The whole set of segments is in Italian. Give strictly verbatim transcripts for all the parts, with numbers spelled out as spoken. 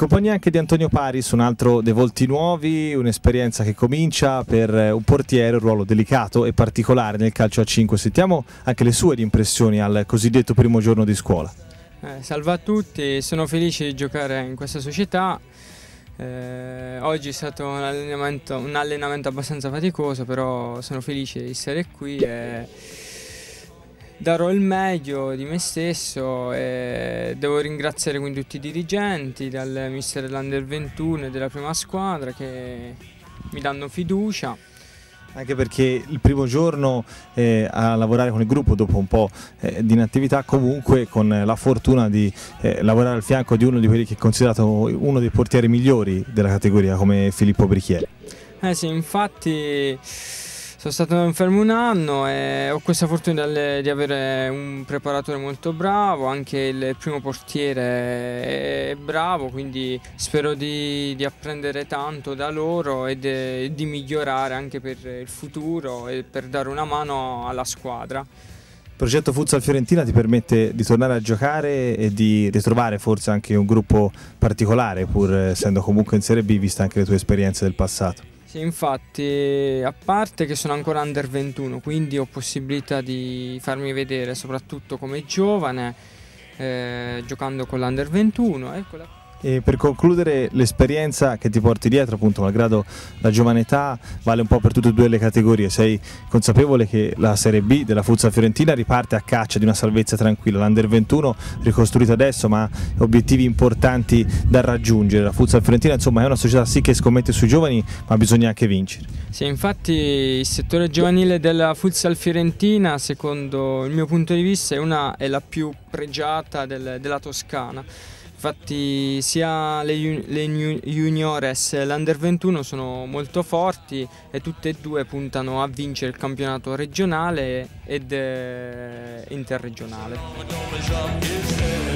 compagnia anche di Antonio Paris, un altro dei volti nuovi, un'esperienza che comincia per un portiere, un ruolo delicato e particolare nel calcio a cinque. Sentiamo anche le sue impressioni al cosiddetto primo giorno di scuola. Eh, salve a tutti, sono felice di giocare in questa società. Eh, oggi è stato un allenamento, un allenamento abbastanza faticoso, però sono felice di essere qui e darò il meglio di me stesso e devo ringraziare quindi tutti i dirigenti, dal mister dell'Under ventuno e della prima squadra che mi danno fiducia. Anche perché il primo giorno eh, a lavorare con il gruppo dopo un po' eh, di inattività, comunque con la fortuna di eh, lavorare al fianco di uno di quelli che è considerato uno dei portieri migliori della categoria come Filippo Brichieri. Eh sì, infatti sono stato fermo un anno e ho questa fortuna di avere un preparatore molto bravo, anche il primo portiere è bravo, quindi spero di, di apprendere tanto da loro e de, di migliorare anche per il futuro e per dare una mano alla squadra. Il progetto Futsal Fiorentina ti permette di tornare a giocare e di ritrovare forse anche un gruppo particolare, pur essendo comunque in Serie B, vista anche le tue esperienze del passato. Sì, infatti, a parte che sono ancora under ventuno, quindi ho possibilità di farmi vedere soprattutto come giovane, eh, giocando con l'under ventuno. Eccola. E per concludere, l'esperienza che ti porti dietro, appunto, malgrado la giovane età, vale un po' per tutte e due le categorie. Sei consapevole che la Serie B della Futsal Fiorentina riparte a caccia di una salvezza tranquilla, l'Under ventuno ricostruito adesso, ma obiettivi importanti da raggiungere. La Futsal Fiorentina, insomma, è una società sì che scommette sui giovani, ma bisogna anche vincere. Sì, infatti il settore giovanile della Futsal Fiorentina, secondo il mio punto di vista, è, una, è la più pregiata del, della Toscana. Infatti sia le, le juniores e l'Under ventuno sono molto forti e tutte e due puntano a vincere il campionato regionale ed eh, interregionale.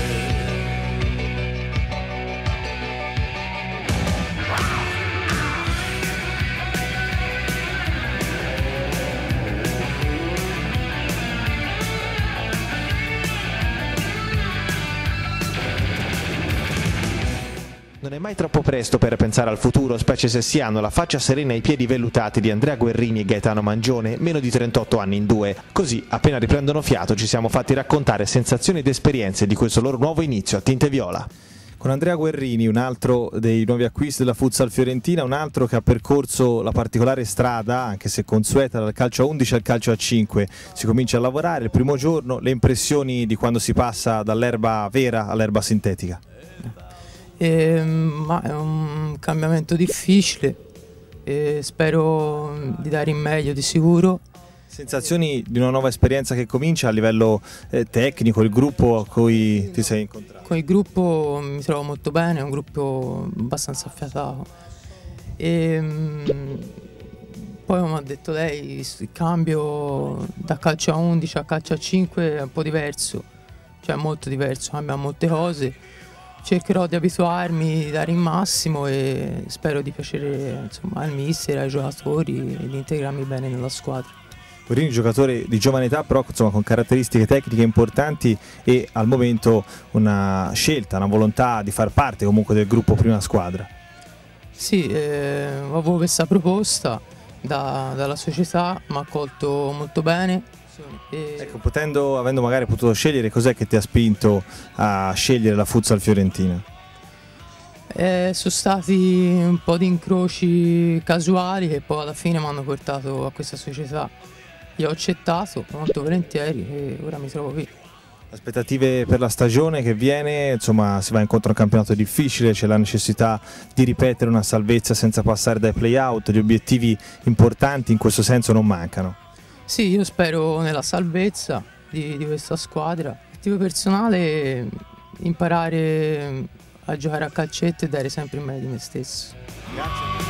Non è mai troppo presto per pensare al futuro, specie se si hanno la faccia serena e i piedi vellutati di Andrea Guerrini e Gaetano Mangione, meno di trentotto anni in due. Così, appena riprendono fiato, ci siamo fatti raccontare sensazioni ed esperienze di questo loro nuovo inizio a tinte viola. Con Andrea Guerrini, un altro dei nuovi acquisti della Futsal Fiorentina, un altro che ha percorso la particolare strada, anche se consueta, dal calcio a undici al calcio a cinque. Si comincia a lavorare, il primo giorno, le impressioni di quando si passa dall'erba vera all'erba sintetica. Eh, ma è un cambiamento difficile e spero di dare in meglio di sicuro. Sensazioni di una nuova esperienza che comincia a livello eh, tecnico, il gruppo a cui ti sei incontrato? Con il gruppo mi trovo molto bene, è un gruppo abbastanza affiatato. E, poi come ha detto lei, il cambio da calcio a undici a calcio a cinque è un po' diverso, cioè molto diverso, cambia molte cose. Cercherò di abituarmi, di dare il massimo e spero di piacere, insomma, al mister, ai giocatori e di integrarmi bene nella squadra. Guerrini, giocatore di giovane età, però insomma, con caratteristiche tecniche importanti e al momento una scelta, una volontà di far parte comunque del gruppo prima squadra. Sì, eh, avevo questa proposta da, dalla società, mi ha accolto molto bene. E... Ecco, potendo, avendo magari potuto scegliere, cos'è che ti ha spinto a scegliere la Futsal Fiorentina? Eh, sono stati un po' di incroci casuali che poi alla fine mi hanno portato a questa società. Io ho accettato molto volentieri e ora mi trovo qui. Aspettative per la stagione che viene, insomma si va incontro a un campionato difficile, c'è la necessità di ripetere una salvezza senza passare dai play-out, gli obiettivi importanti in questo senso non mancano. Sì, io spero nella salvezza di, di questa squadra. L'obiettivo personale è imparare a giocare a calcetto e dare sempre il meglio di me stesso. Grazie.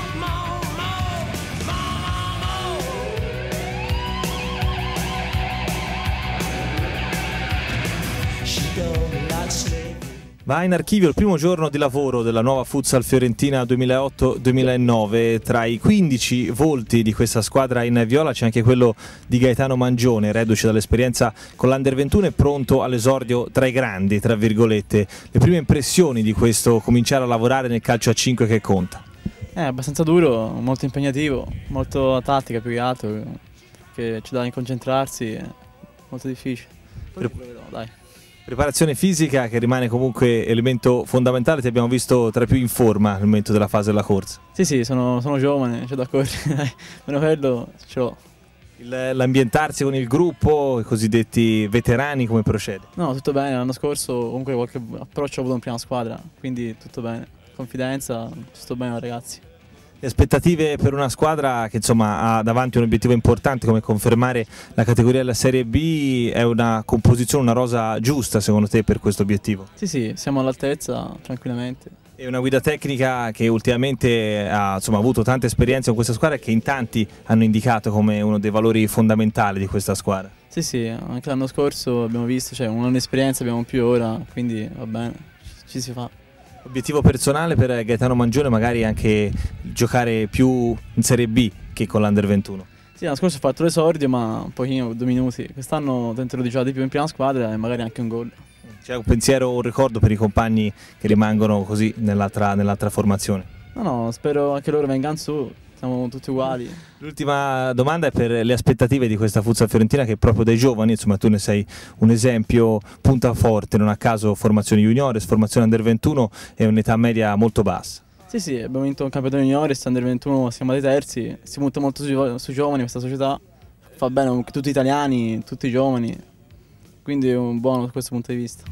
Va in archivio il primo giorno di lavoro della nuova Futsal Fiorentina duemilaotto duemilanove. Tra i quindici volti di questa squadra in viola c'è anche quello di Gaetano Mangione, reduce dall'esperienza con l'Under ventuno e pronto all'esordio tra i grandi, tra virgolette. Le prime impressioni di questo cominciare a lavorare nel calcio a cinque che conta? È abbastanza duro, molto impegnativo, molto tattica più che altro, che ci dà in concentrarsi, è molto difficile. Poi proverò, dai. Preparazione fisica che rimane comunque elemento fondamentale, ti abbiamo visto tra i più in forma nel momento della fase della corsa. Sì, sì, sono, sono giovane, c'è da correre, meno quello ce l'ho. L'ambientarsi con il gruppo, i cosiddetti veterani, come procede? No, tutto bene, l'anno scorso comunque qualche approccio ho avuto in prima squadra, quindi tutto bene, confidenza, sto bene ragazzi. Le aspettative per una squadra che insomma ha davanti un obiettivo importante come confermare la categoria della Serie B, è una composizione, una rosa giusta secondo te per questo obiettivo? Sì, sì, siamo all'altezza tranquillamente. È una guida tecnica che ultimamente ha insomma, avuto tante esperienze con questa squadra e che in tanti hanno indicato come uno dei valori fondamentali di questa squadra. Sì, sì, anche l'anno scorso abbiamo visto, cioè un anno di esperienza abbiamo più ora, quindi va bene, ci si fa. Obiettivo personale per Gaetano Mangione magari anche giocare più in Serie B che con l'Under ventuno? Sì, l'anno scorso ho fatto l'esordio ma un pochino, due minuti, quest'anno tenterò di giocare di più in prima squadra e magari anche un gol. C'è un pensiero o un ricordo per i compagni che rimangono così nell'altra nell'altra formazione? No, no, spero anche loro vengano su, siamo tutti uguali. L'ultima domanda è per le aspettative di questa Futsal Fiorentina che proprio dai giovani, insomma tu ne sei un esempio, punta forte, non a caso formazione juniores, formazione Under ventuno e un'età media molto bassa. Sì, sì, abbiamo vinto un campionato juniores, Under ventuno siamo dei terzi, si punta molto sui, sui giovani questa società, fa bene tutti italiani, tutti giovani, quindi è un buono da questo punto di vista.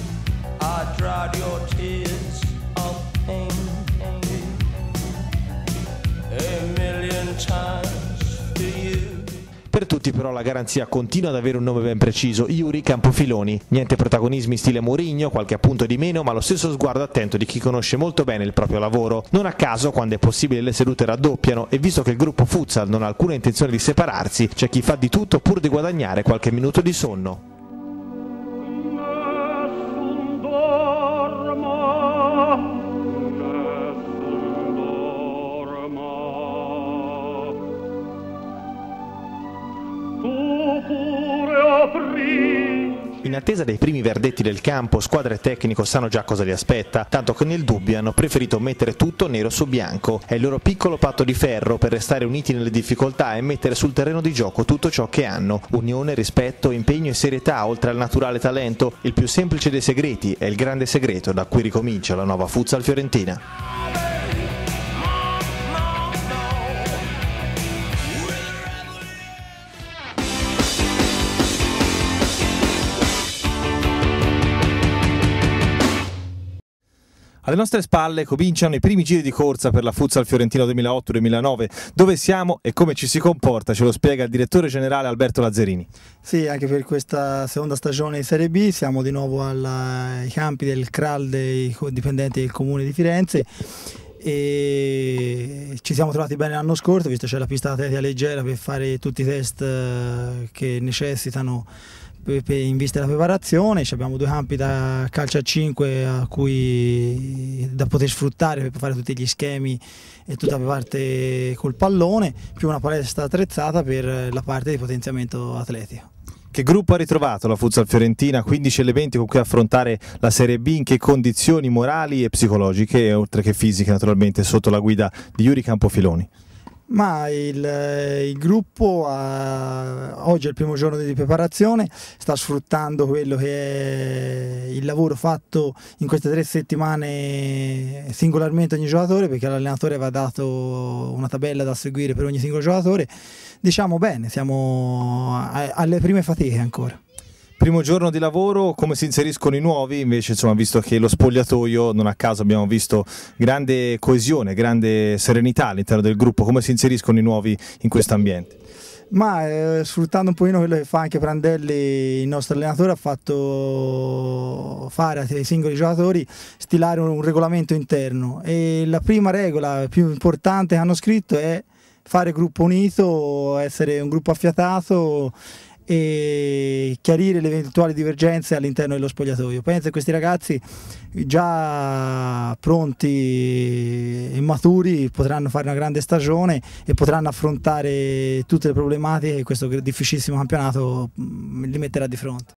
Per tutti però la garanzia continua ad avere un nome ben preciso, Yuri Campofiloni. Niente protagonismi stile Mourinho, qualche appunto di meno, ma lo stesso sguardo attento di chi conosce molto bene il proprio lavoro. Non a caso, quando è possibile, le sedute raddoppiano e visto che il gruppo Futsal non ha alcuna intenzione di separarsi, c'è chi fa di tutto pur di guadagnare qualche minuto di sonno. In attesa dei primi verdetti del campo, squadra e tecnico sanno già cosa li aspetta, tanto che nel dubbio hanno preferito mettere tutto nero su bianco. È il loro piccolo patto di ferro per restare uniti nelle difficoltà e mettere sul terreno di gioco tutto ciò che hanno. Unione, rispetto, impegno e serietà oltre al naturale talento. Il più semplice dei segreti è il grande segreto da cui ricomincia la nuova Futsal Fiorentina. Alle nostre spalle cominciano i primi giri di corsa per la Futsal Fiorentina duemilaotto duemilanove. Dove siamo e come ci si comporta ce lo spiega il direttore generale Alberto Lazzerini. Sì, anche per questa seconda stagione di Serie B siamo di nuovo alla, ai campi del C R A L dei dipendenti del Comune di Firenze e ci siamo trovati bene l'anno scorso, visto che c'è la pista atletica leggera per fare tutti i test che necessitano in vista della preparazione. Abbiamo due campi da calcio a cinque a cui da poter sfruttare per fare tutti gli schemi e tutta la parte col pallone, più una palestra attrezzata per la parte di potenziamento atletico. Che gruppo ha ritrovato la Futsal Fiorentina? quindici elementi con cui affrontare la Serie B, in che condizioni morali e psicologiche, oltre che fisiche naturalmente, sotto la guida di Yuri Campofiloni? Ma il, il gruppo ha, oggi è il primo giorno di preparazione, sta sfruttando quello che è il lavoro fatto in queste tre settimane singolarmente ogni giocatore, perché all'allenatore aveva dato una tabella da seguire per ogni singolo giocatore. Diciamo bene, siamo alle prime fatiche ancora. Primo giorno di lavoro, come si inseriscono i nuovi? Invece, insomma, visto che lo spogliatoio, non a caso abbiamo visto grande coesione, grande serenità all'interno del gruppo, come si inseriscono i nuovi in questo ambiente? Ma eh, sfruttando un pochino quello che fa anche Prandelli, il nostro allenatore ha fatto fare ai singoli giocatori stilare un, un regolamento interno, e la prima regola più importante che hanno scritto è fare gruppo unito, essere un gruppo affiatato e chiarire le eventuali divergenze all'interno dello spogliatoio. Penso che questi ragazzi già pronti e maturi potranno fare una grande stagione e potranno affrontare tutte le problematiche che questo difficilissimo campionato li metterà di fronte.